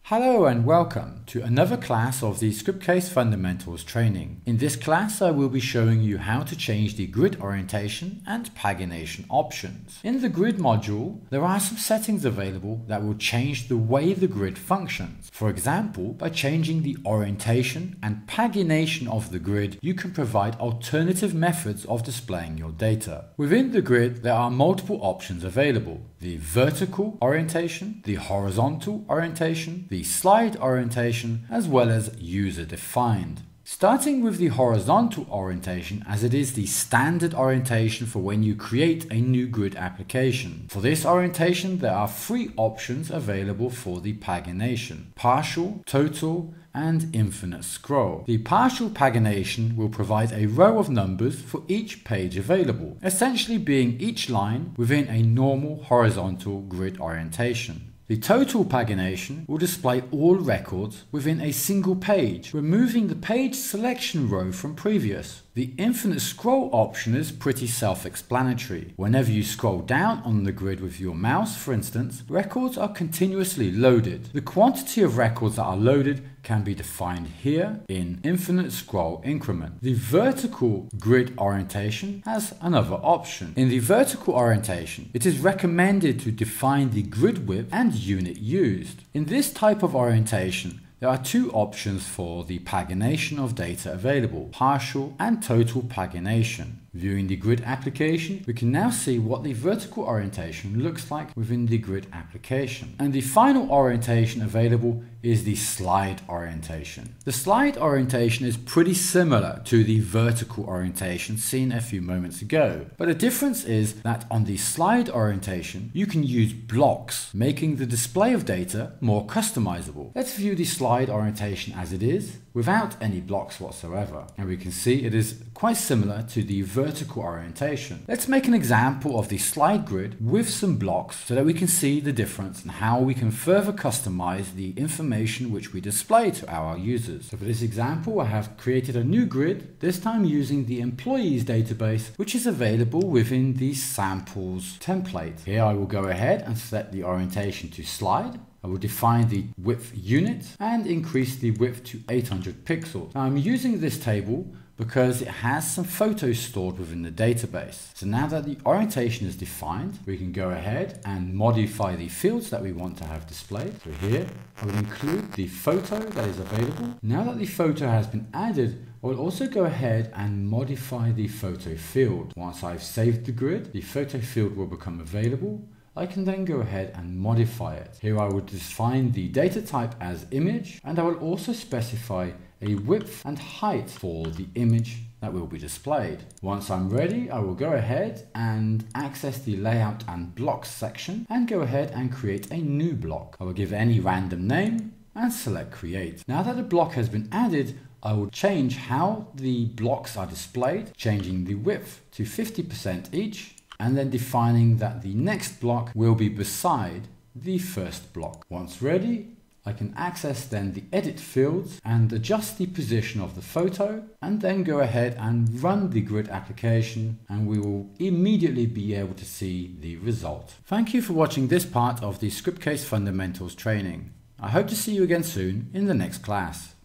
Hello and welcome to another class of the Scriptcase Fundamentals training. In this class I will be showing you how to change the grid orientation and pagination options. In the grid module there are some settings available that will change the way the grid functions. For example, by changing the orientation and pagination of the grid, you can provide alternative methods of displaying your data. Within the grid there are multiple options available: the vertical orientation, the horizontal orientation, the slide orientation, as well as user-defined. Starting with the horizontal orientation, as it is the standard orientation for when you create a new grid application. For this orientation there are three options available for the pagination: partial, total, and infinite scroll. The partial pagination will provide a row of numbers for each page available, essentially being each line within a normal horizontal grid orientation. The total pagination will display all records within a single page, removing the page selection row from previous. The infinite scroll option is pretty self-explanatory. Whenever you scroll down on the grid with your mouse, for instance, records are continuously loaded. The quantity of records that are loaded can be defined here in infinite scroll increment. The vertical grid orientation has another option. In the vertical orientation, it is recommended to define the grid width and unit used. In this type of orientation, there are two options for the pagination of data available: partial and total pagination. Viewing the grid application, we can now see what the vertical orientation looks like within the grid application. And the final orientation available is the slide orientation. The slide orientation is pretty similar to the vertical orientation seen a few moments ago, but the difference is that on the slide orientation you can use blocks, making the display of data more customizable. Let's view the slide orientation as it is, without any blocks whatsoever, and we can see it is quite similar to the vertical orientation. Let's make an example of the slide grid with some blocks so that we can see the difference and how we can further customize the information which we display to our users. So for this example, I have created a new grid, this time using the employees database, which is available within the samples template. Here I will go ahead and set the orientation to slide. I will define the width unit and increase the width to 800 pixels. Now I'm using this table because it has some photos stored within the database. So now that the orientation is defined, we can go ahead and modify the fields that we want to have displayed. So here I will include the photo that is available. Now that the photo has been added, I will also go ahead and modify the photo field. Once I've saved the grid, the photo field will become available. I can then go ahead and modify it. Here I will define the data type as image, and I will also specify a width and height for the image that will be displayed. Once I'm ready, I will go ahead and access the layout and blocks section and go ahead and create a new block. I will give any random name and select create. Now that the block has been added, I will change how the blocks are displayed, changing the width to 50% each, and then defining that the next block will be beside the first block. Once ready, I can access then the edit fields and adjust the position of the photo, and then go ahead and run the grid application, and we will immediately be able to see the result. Thank you for watching this part of the Scriptcase Fundamentals training. I hope to see you again soon in the next class.